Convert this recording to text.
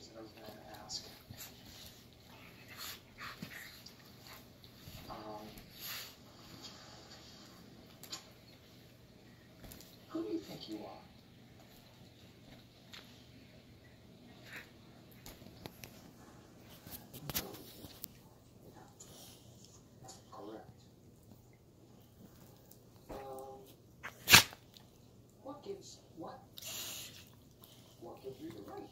that I was going to ask. Who do you think you are? Correct. What gives you the right